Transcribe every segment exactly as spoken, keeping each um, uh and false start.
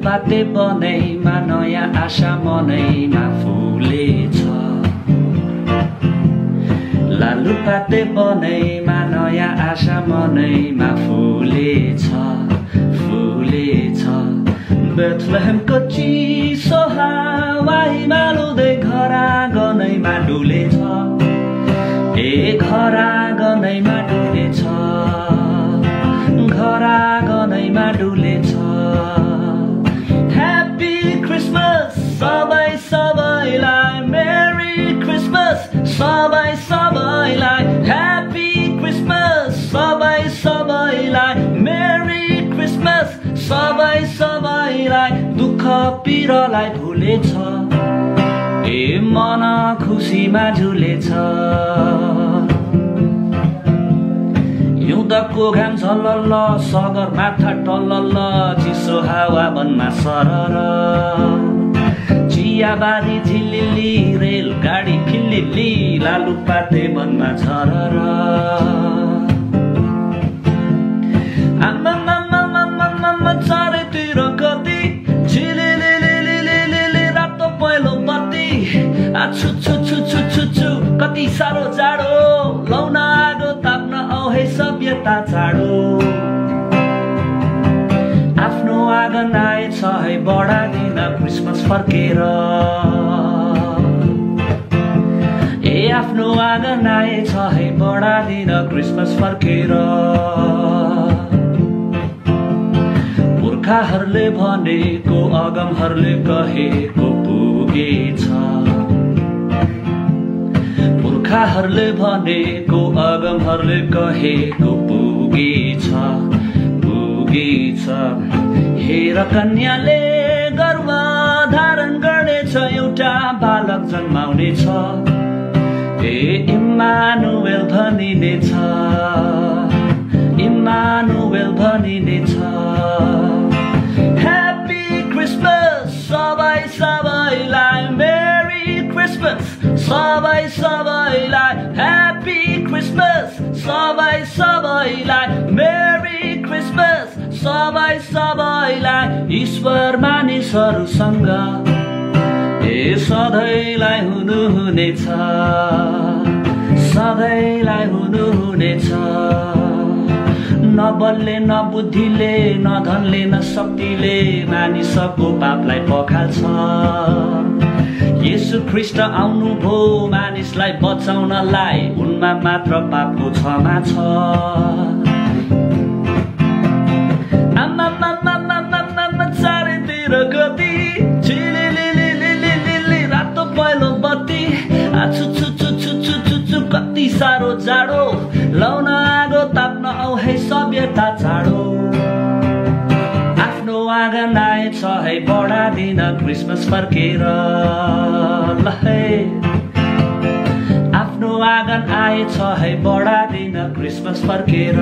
लालुपाते बनैमा नया आशा मनैमा फुलेछ लालुपाते बनैमा नया आशा मनैमा फुलेछ फुलेछ बेथलेहेमको चिसो हावा हिमालुँदै घर आँगनैमा डुलेछ ए घर आँगनैमा डुलेछ घर आँगनैमा डुलेछ ह्याप्पी क्रिसमस सबै सबैलाई मेरी क्रिसमस सबै सबैलाई ह्याप्पी क्रिसमस सबै सबैलाई मेरी क्रिसमस सबै सबैलाई दुःख पीडालाई भुलेछ ए मन खुसीमा झुलेछ हिउँदको घाम झलल्ल सगरमाथा टल्लल्ल चिसो हावा वनमा सरर चियाबारी झिलिली रेलगाडी खिलिली लालुपाते वनमा झरर आम्मामामामामामा चारैतिर कति झिलिलिलिलिलिलिलि रातो पहेँलो बत्ती आछु छु छु छु छु छु कति साह्रो जाडो लौन आगो ताप्न औ है सभ्यता चाडो आफ्नो आँगन आएछ है बडा दिन क्रिसमस फर्केर ए आफ्नो आँगन आएछ है बडा दिन क्रिसमस फर्केर पुर्खाहरूले भनेको अगमहरूले कहेको पुगेछ पुर्खाहरूले भनेको अगमहरूले कहेको पुगेछ पुगेछ हेर कन्याले गर्भ धारण गर्नेछ एउटा बालक जन्माउनेछ ए इम्मानुएल भनिनेछ इम्मानुएल भनिनेछ ह्याप्पी क्रिसमस सबै सबैलाई मेरी क्रिसमस सबै सबैलाई ह्याप्पी क्रिसमस सबै सबैलाई मेरी क्रिसमस सबै सबैलाई ईश्वर मानिसहरूसँग ए सधैँलाई हुनुहुनेछ सधैँलाई हुनुहुनेछ न बलले न बुद्धिले न धनले न शक्तिले मानिसको पापलाई पखाल्छ येशू ख्रीष्ट आउनुभयो मानिसलाई बचाउनलाई उनमा मात्र पापको क्षमा छ आम्मामामामामामा चारैतिर गति झिलिलिलिलिलिलिलि रातो पहेँलो बत्ती आछु छु छु छु छु छु छु कति साह्रो जाडो लौन आगो ताप्न औ है सभ्यता चाडो आफ्नो आँगन आएछ है बडा दिन क्रिसमस फर्केर ल है आफ्नो आँगन आएछ है बडा दिन क्रिसमस फर्केर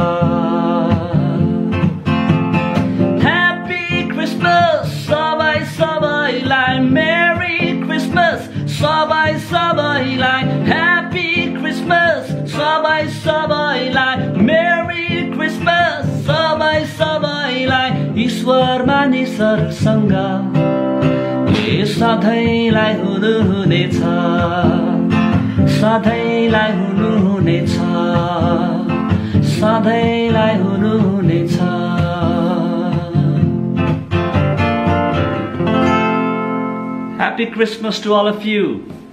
ह्याप्पी क्रिसमस सबै सबैलाई मेरी क्रिसमस सबै सबैलाई ह्याप्पी क्रिसमस सबै सबैलाई मेरी क्रिसमस सबै सबैलाई ईश्वर मानिसहरूसँग ए सधैँलाई हुनुहुनेछ सधैँलाई हुनुहुनेछ सधैँलाई हुनुहुनेछ Happy Christmas to all of you.